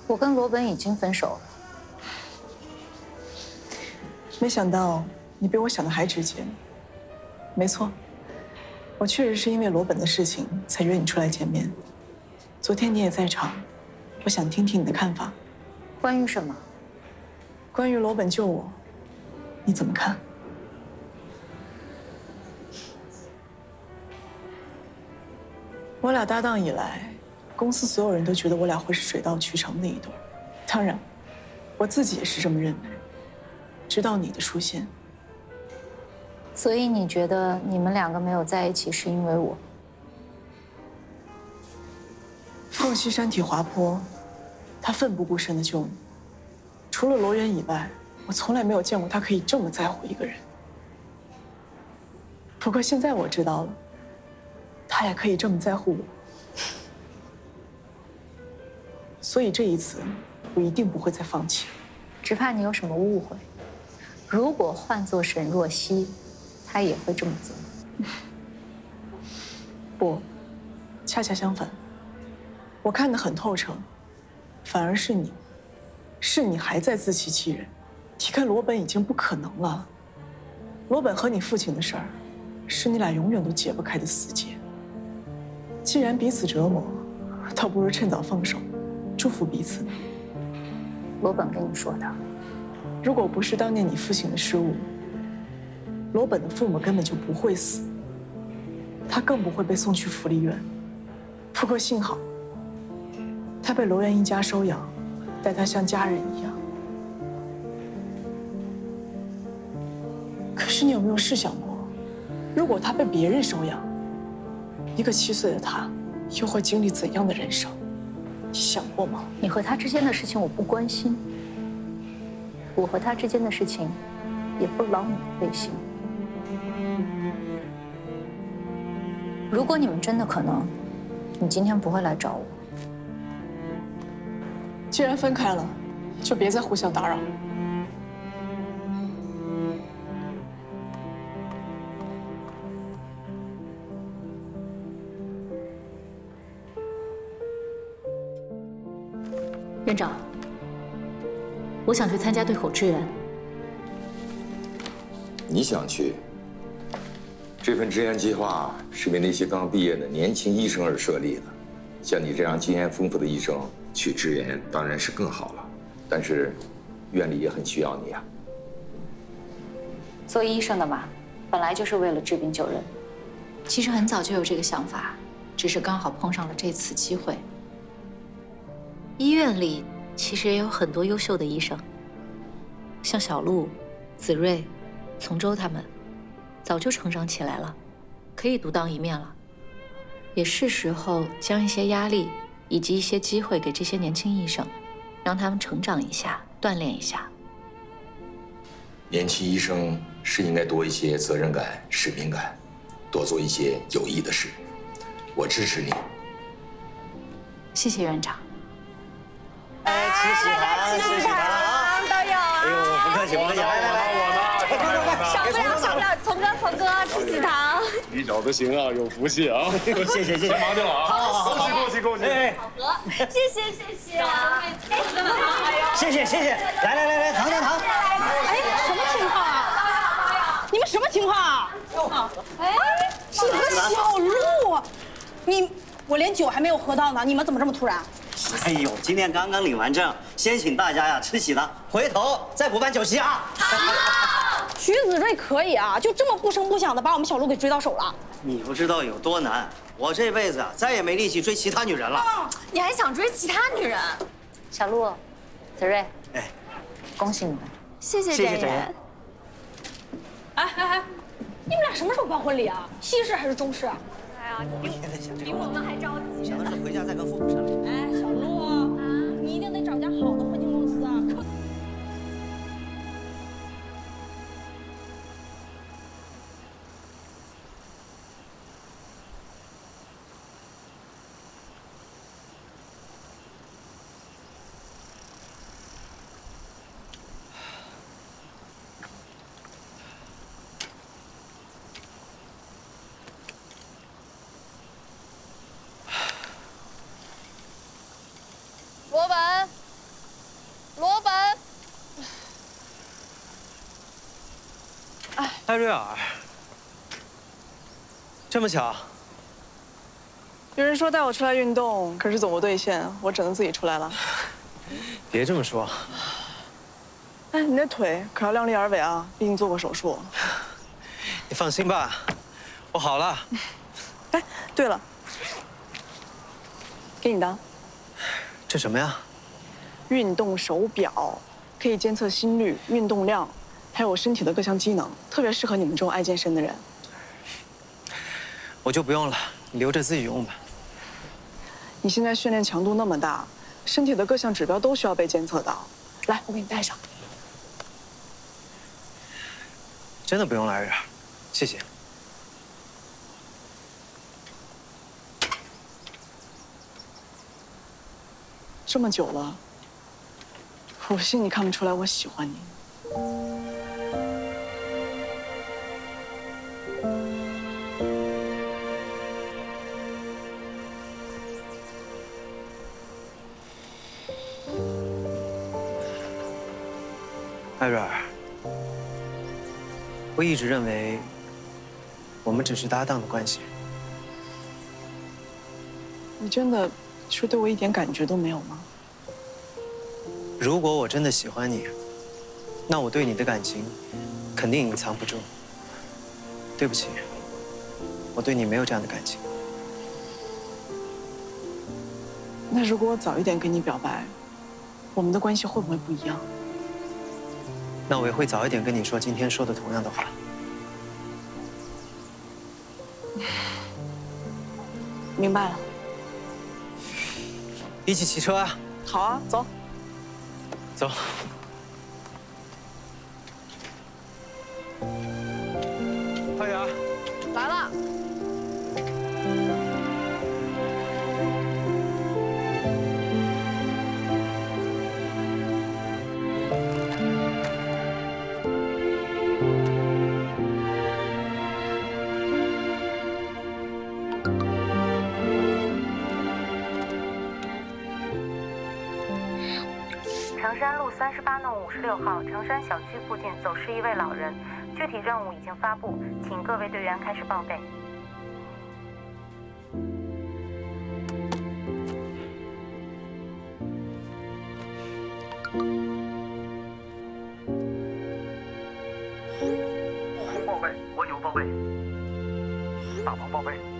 我跟罗本已经分手了。 没想到你比我想的还直接。没错，我确实是因为罗本的事情才约你出来见面。昨天你也在场，我想听听你的看法。 关于什么？ 关于罗本救我，你怎么看？我俩搭档以来，公司所有人都觉得我俩会是水到渠成的一对。当然，我自己也是这么认为。直到你的出现。 所以你觉得你们两个没有在一起是因为我？ 凤溪山体滑坡，他奋不顾身的救你。除了罗源以外，我从来没有见过他可以这么在乎一个人。不过现在我知道了，他也可以这么在乎我。所以这一次，我一定不会再放弃。 只怕你有什么误会。如果换作沈若曦，她也会这么做。 不，恰恰相反。我看得很透彻，反而是你还在自欺欺人。你跟罗本已经不可能了。罗本和你父亲的事儿，是你俩永远都解不开的死结。既然彼此折磨，倒不如趁早放手，祝福彼此呢。 罗本跟你说的。 如果不是当年你父亲的失误，罗本的父母根本就不会死，他更不会被送去福利院。不过幸好，他被罗源一家收养，待他像家人一样。可是你有没有试想过，如果他被别人收养，一个7岁的他，又会经历怎样的人生？你想过吗？ 你和他之间的事情我不关心，我和他之间的事情也不劳你费心。如果你们真的可能，你今天不会来找我。 既然分开了，就别再互相打扰。 院长，我想去参加对口支援。 你想去？这份支援计划是为那些刚毕业的年轻医生而设立的。像你这样经验丰富的医生去支援当然是更好了，但是院里也很需要你啊。 做医生的嘛，本来就是为了治病救人。 其实很早就有这个想法，只是刚好碰上了这次机会。医院里其实也有很多优秀的医生，像小璐、子睿、从周他们，早就成长起来了，可以独当一面了。也是时候将一些压力以及一些机会给这些年轻医生，让他们成长一下，锻炼一下。 年轻医生是应该多一些责任感、使命感，多做一些有益的事。我支持你。 谢谢院长。 哎，吃喜糖，吃喜糖都有啊！ 哎呦，不客气，不客气，来， 少不了，少不了，从哥吃喜糖。 你找的行啊，有福气啊！ 谢谢， 先忙去了啊！ 好， 恭喜！ 好喝，谢谢。 谢谢，来，糖。 哎，什么情况啊？你们什么情况啊？哎，是个小鹿，我连酒还没有喝到呢，你们怎么这么突然？ 哎呦，今天刚刚领完证，先请大家呀吃喜糖，回头再补办酒席啊！ 徐子睿可以啊，就这么不声不响的把我们小鹿给追到手了。 你不知道有多难，我这辈子啊再也没力气追其他女人了。 你还想追其他女人？ 小璐、子睿， 哎， 恭喜你们！ 谢谢展颜。 哎，你们俩什么时候办婚礼啊？西式还是中式啊？ 哎呀， 我现在想这个， 比我们还着急。 想的是回家再跟父母商量。 哎，小鹿，你一定得找家好的婚庆公司啊。 罗文， 艾瑞尔，这么巧？ 有人说带我出来运动，可是总不兑现，我只能自己出来了。 别这么说。 哎，你那腿可要量力而为啊，毕竟做过手术。 你放心吧，我好了。 哎，对了，给你的。 这什么呀？ 运动手表，可以监测心率、运动量，还有身体的各项机能，特别适合你们这种爱健身的人。 我就不用了，你留着自己用吧。 你现在训练强度那么大，身体的各项指标都需要被监测到。来，我给你戴上。 真的不用了，艾瑞尔，谢谢。 这么久了，我不信你看不出来我喜欢你。 艾瑞尔，我一直认为我们只是搭档的关系。 你真的是对我一点感觉都没有吗？ 如果我真的喜欢你，那我对你的感情肯定隐藏不住。对不起，我对你没有这样的感情。 那如果我早一点跟你表白，我们的关系会不会不一样？ 那我也会早一点跟你说今天说的同样的话。 明白了。 一起骑车啊！ 好啊，走。 走。快点！ 来了。 城山路38弄56号城山小区附近走失一位老人，具体任务已经发布，请各位队员开始报备。 报备，我有报备。大王报备。